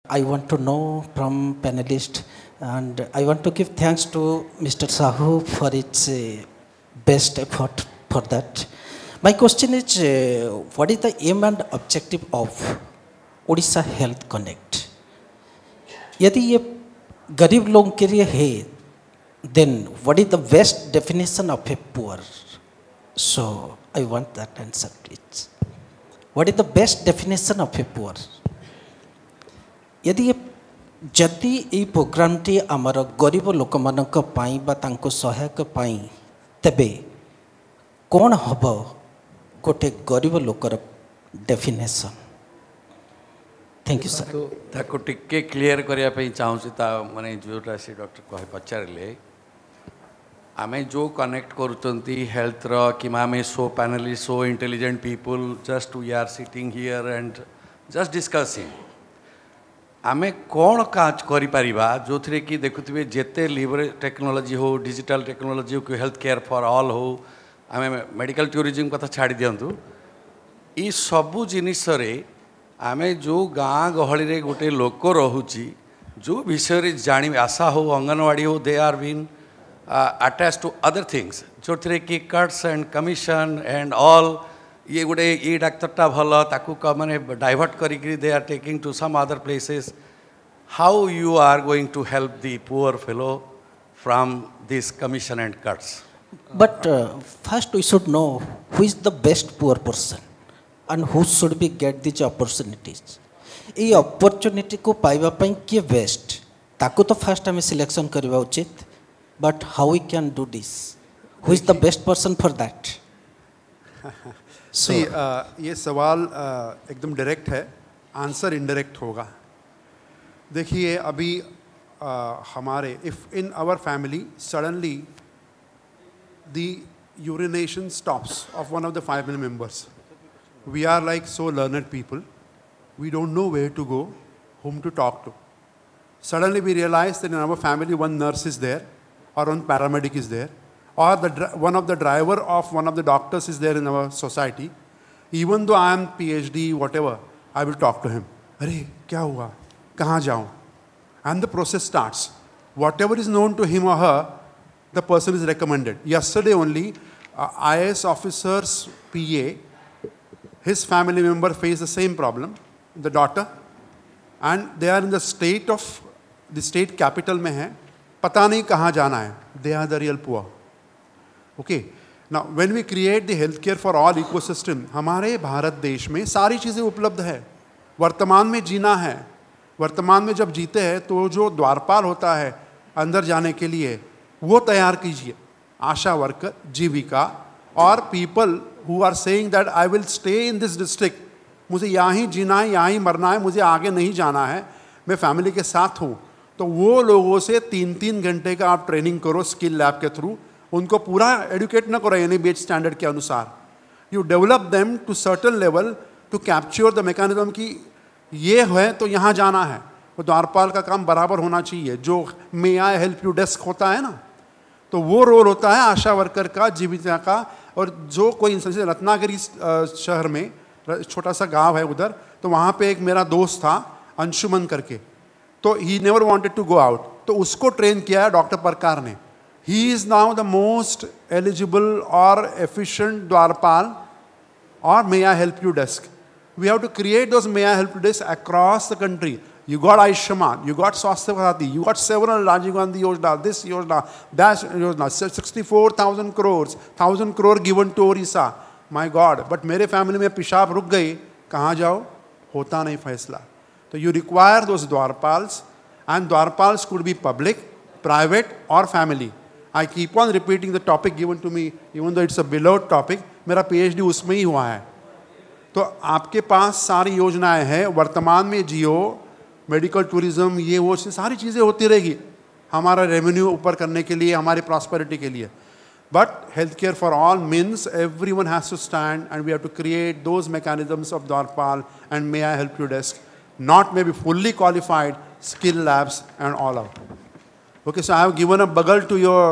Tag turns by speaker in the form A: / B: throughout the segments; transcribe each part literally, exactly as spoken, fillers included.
A: I want to know from panelist, and I want to give thanks to Mister Sahu for its uh, best effort for that. My question is, uh, what is the aim and objective of Odisha Health Connect? यदि ये गरीब लोगों के लिए है, then what is the best definition of a poor? So I want that answer, please. What is the best definition of a poor? यदि ये जदि ये प्रोग्राम टी आमर गरीब लोक मानक पाई बा तांको सहायक पाई तबे कौन हब गोटे गरीब लोकर डेफिनेशन? Thank you sir.
B: तो ताको टिके क्लियर करिया पे चाहूँ ता माने जोटा से डॉक्टर कहे पचारे आमे जो कनेक्ट करुँच हेल्थ रो कि आमे so panelist so intelligent people just we are sitting here and just discussing आमे कौन काज करि परिबा जो थरे कि देखुथिबे जेते लिवर टेक्नोलॉजी हो डिजिटल टेक्नोलॉजी हो हेल्थ केयर फॉर ऑल हो आमे मेडिकल टूरिज्म कथा छाड़ी दियंतु ई सबु जिनिस रे आमे जो गाँ गहली रे गोटे लोक रहुची जो विषय रे जानि आशा हो अंगनवाड़ी हो they are been attached to other things जो थरे कि cuts and commission and all ये गोटे ये डाक्तरटा भल ताकू माने डाइवर्ट करी they are taking to some other places. How you are going to help the poor fellow from this commission and cuts?
A: But uh, first we should know who is the best poor person and who should be get these opportunities. ये opportunity को पाइबा पाई किए best ताको तो first हमें selection करवा उचित. But how we can do this? Who is the best person for that?
C: So, See, uh, ये सवाल uh, एकदम डायरेक्ट है, आंसर इनडायरेक्ट होगा. देखिए अभी uh, हमारे if in our family suddenly the urination stops of one of the family members. We are like so learned people. We don't know where to go, whom to talk to. Suddenly we realize that in our family one nurse is there, or one paramedic is there, or the, one of the driver of one of the doctors is there in our society. Even though I am PhD, whatever, I will talk to him. Arey, kya hua? Kahan jaun? And the process starts. Whatever is known to him or her, the person is recommended. Yesterday only, uh, I A S officer's P A, his family member faced the same problem, the daughter, and they are in the state of, the state capital में है, पता नहीं कहाँ जाना है. They are the real poor. Okay. Now, when we create the healthcare for all ecosystem, हमारे भारत देश में सारी चीज़ें उपलब्ध है. वर्तमान में जीना है. वर्तमान में जब जीते हैं तो जो द्वारपाल होता है अंदर जाने के लिए वो तैयार कीजिए. आशा वर्कर, जीविका और people who are saying that I will stay in this district, मुझे यहाँ ही जीना है, यहाँ ही मरना है, मुझे आगे नहीं जाना है, मैं फैमिली के साथ हूँ. तो वो लोगों से तीन तीन घंटे का आप ट्रेनिंग करो स्किल लैब के थ्रू. उनको पूरा एडुकेट न करो यानी बेच स्टैंडर्ड के अनुसार. You develop them to certain level to capture the mechanism की ये है तो यहाँ जाना है. वो द्वारपाल का काम बराबर होना चाहिए. जो may I help you desk होता है ना, तो वो रोल होता है आशा वर्कर का, जीविका का. और जो कोई इंसान जैसे रत्नागिरी शहर में छोटा सा गांव है उधर, तो वहाँ पे एक मेरा दोस्त था अंशुमन करके, तो he never wanted to go out, तो उसको ट्रेन किया है डॉक्टर परकार ने. He is now the most eligible और एफिशिएंट द्वारपाल और may I help you desk. We have to create those may I help you desk across the country. You got Ayushman, you got Swasthya Bharati, you got several Rajiv Gandhi Yojana, this Yojana, that Yojana, sixty-four thousand crores, one thousand crore given to Orissa. My God, but मेरे family में पिशाब रुक गई, कहाँ जाओ? होता नहीं फैसला. तो you require those Dwarpals, and Dwarpals could be public, private or family. I keep on repeating the topic given to me, even though it's a beloved topic. मेरा PhD उसमें ही हुआ है. तो आपके पास सारी योजनाएं हैं. वर्तमान में जियो, मेडिकल टूरिज्म, ये वो सारी चीज़ें होती रहेगी हमारा रेवेन्यू ऊपर करने के लिए, हमारी प्रॉस्पेरिटी के लिए. But health care for all means everyone has to stand and we have to create those mechanisms of द्वारपाल and may I help you desk, not maybe fully qualified, skill labs and all out. Okay, so I have given a बगल to your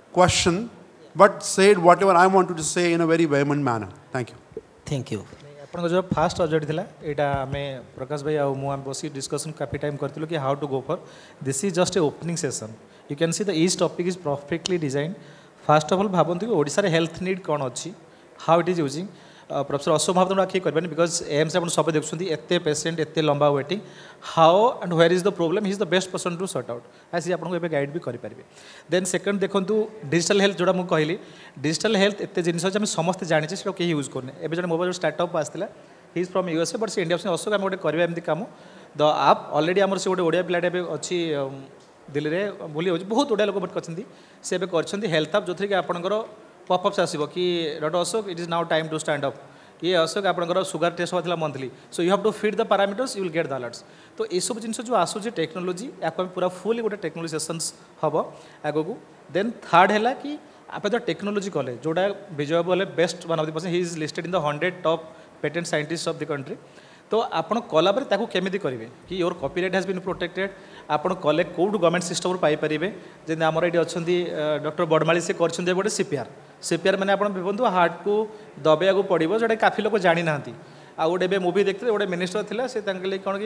C: question, but said whatever I want to say in a very vehement manner. Thank you.
A: Thank you.
D: आपन जो fast subject थिला एटा हमें प्रकाश भाई आ मु बसी discussion काफी time करथिलु कि how to go for this is just a opening session you can see the each topic is perfectly design first of all भाबंतु कि ओडिसा रे हेल्थ नीड कोन अछि how it is using professor Ashok Mahapatra आखि करबेन बिकॉज एम से अपन सब देखुछंती एते पेशेंट एते लंबा waiting how and where is the problem he is the best person to sort out ऐसे आपन को एबे गाइड भी करि परिबे देन सेकंड देखंतु डिजिटल हेल्थ जोडा मु कहली डिजिटल हेल्थ एते जिनिस हम समस्त जानि छै सेटा के यूज करने एबे जने मोबाइल स्टार्टअप आस्तिला he is from USA but से इंडिया से अशोक हम गोटे करबे एमदी काम द आप ऑलरेडी हमर से गोटे ओडिया प्लेट एबे अछि दिल्ली रे भूली हो बहुत ओडिया लोक बट करछंती से एबे करछंती हेल्थ ऐप जोथि के आपनकर पॉपअप्स आसीबो कि doctor Ashok it is now time to stand up ये अशोक आपनकर शुगर टेस्ट होता monthly so you have to feed the parameters you will get the alerts तो ये सब जिन जो आसूँ टेक्नोलोजी या पूरा फुल गोटे टेक्नोलोजी सेसन्स हम आग को देन थर्ड है कि आप तो टेक्नोलोजी कले जोटा विजय बोले best one of the person he is listed in the hundred top patent scientist of the country तो आपन कला केमी करेंगे कि your copyright has been protected आपन कले कौटू गवर्नमेंट सिस्टम पाइपर जमी आमर ये अच्छा डॉक्टर बड़माली से कर गोटे सीपीआर सीपीआर मैंने आप भावु हार्ट को दबाया को पड़ो जोटा काफी लोग जानी ना आ गोटे मुवी देखते गोटे मिनिस्टर थिला से कौन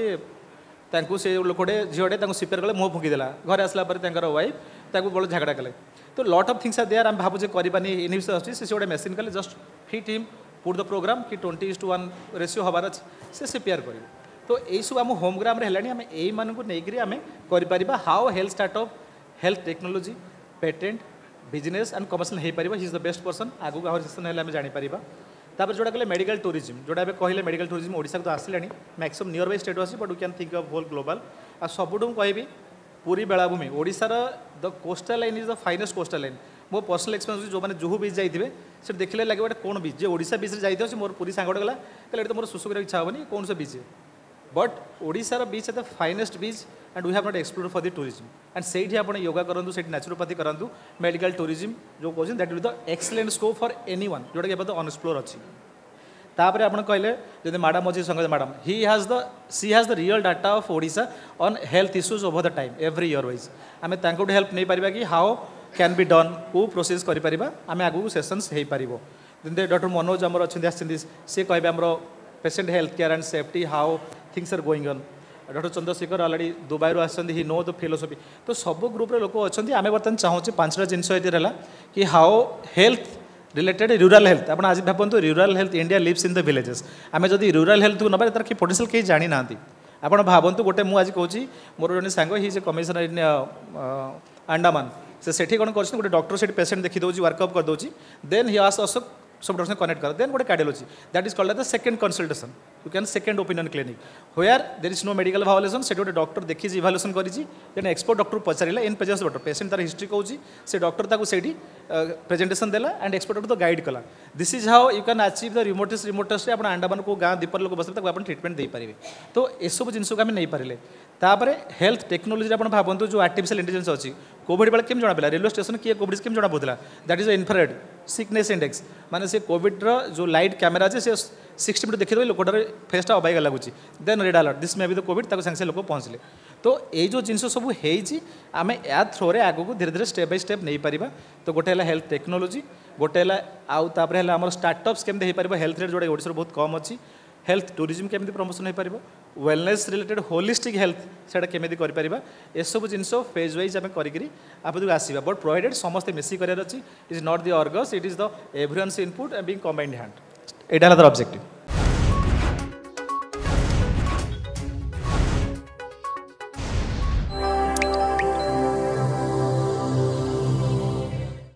D: कि से लोकटे झीटे सीपीआर कले मुँह फुंकीदेला घर आसला वाइफ बड़ झगड़ा कले तो lot of things are there आम भावुजे करवानी इन विषय से गोटे मेसीन कले just fit him put the program कि twenty is to one ratio हबार अच्छे से सीपीआर कर तो यही सब आम होमग्राम है आम यही मानक नहीं आम कर how health startup health technology patent business and commercial हो पार he is the best person आगू आगे सेसन है आम जापर तापर जोटा कहले मेडिकल टूरिज्म जोटा कहले मेडिकल टूरिज्म ओडिशा तो आसिलानी मैक्सिमम नियर बाय स्टेट अच्छी but we can think of whole global आ सबुठू कहबी पूरी बेलाभूमि ओडिशार the coastal line is the finest coastal line मो पर्सनल एक्सपीरियंस जो मैंने जुहू बीच जाइए से देखने लगे गोटे कौन बीच जो ओडिशा बीच जाइए मोर पूरी सांगटे गला कहले तो मोर सुसु कर इच्छा हेनी कौन सा बीच बट ओडिशार beach the finest beach and we have not explore for the tourism and से आप योगा करूँ से नेचुरोपैथी करूँ मेडिकल टूरिज्म जो कहते that is the excellent scope for anyone जोटा कि तो अनएक्सप्लोर अच्छी तापर आप कहले जब मैडम अच्छी संग madam he has the she has the real data of Odisha on health issues over the time every year wise आम तांको हेल्प नहीं पारिबा कि हाउ कैन बी डन को प्रोसेस करिपारिबा आम आगू सेसन्स हो पार डॉक्टर मनोज आमर अच्छे सी कहे आम patient health care and safety how things are going on doctor Chandrasekhar already Dubai रू आसछन्ती ही नो द फिलोसफी तो सब ग्रुप रे लोक अच्छे आम बर्तमान चाहूँ पांचटा जिनस है कि how health related rural health आप आज भावतु rural health India lives in the villages आम जब रूरल हेल्थ को नबार तार कि पोटेंशियल कहीं जानी ना आप भावतु गोटे मुझे आज कहूँ मोर जन सांग ही कमिशनर इन अंडमान से सेठी कौन कर गोटे डॉक्टर से पेशेंट देखी दूसरी वर्कअप कर दूसरी देन ही आस अशोक सब डॉक्टर कनेक्ट कर देन गोटे cardiology that is called the second consultation you can second opinion clinic where there is no medical भावुलेसन से गोटे डॉक्टर देखी इभालुएसन करी एक्सपर्ट डॉक्टर पचारा इन पेजेस डॉक्टर पेशेंट तार हिस्ट्री कहूँ से डॉक्टर ताको सेठी प्रेजेंटेशन देला एंड एक्सपर्ट डॉक्टर गाइड कला this is how you can achieve the remotest remotest आप अंडमान को गाँ दीपर लोक बस आप ट्रिटमेंट दे पारे तो यू जिन को आम नहीं पारे तापर हेल्थ टेक्नोलोजी आप भावतु जो आर्टिफिशियल इंटेलिजेंस अच्छी कोविड बेले केम जना पड़ा रेलवे स्टेशन किए कोविड केम जना पड़ा that is infrared sickness index माने से कोविड रो जो लाइट कैमेरा अच्छे से सिक्सटी मिनट देखिए लोकटार फेसटा अबाइगा लगुच then red alert this may be the covid ताको संगे लोक पहुँचले तो ये जो जिन सब आम या थ्रोरे आगू धीरे धीरे स्टेप बाय स्टेप नहीं पारिबा तो गोटे है हेल्थ टेक्नोलोजी गोटे है आउ तापर है आम स्टार्टअप्स केमती हो पार हेल्थ रेट जोड़ा ओडिशा बहुत कम अच्छी हेल्थ टूरिज्म केमती प्रमोशन हो पार वेलनेस रिलेटेड होलिस्टिक हेल्थ से केमती कर सब जिन फेज वाइज आम कर आसवा बट प्रोवाइडेड समस्ते मिसी करार अच्छी इज नॉट द ऑर्गस it is the everyone's input and being combined hand एटा है ऑब्जेक्टिव